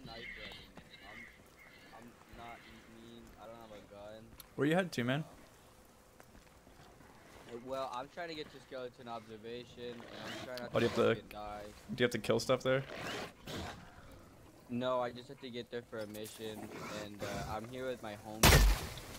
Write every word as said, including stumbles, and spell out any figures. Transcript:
knife running. I'm, I'm not mean. I don't have a gun. Where you headed to, man? Um, uh, well, I'm trying to get to skeleton observation, and I'm trying not Oh, to do you have to? fucking die. Do you have to kill stuff there? No, I just have to get there for a mission, and uh, I'm here with my homie.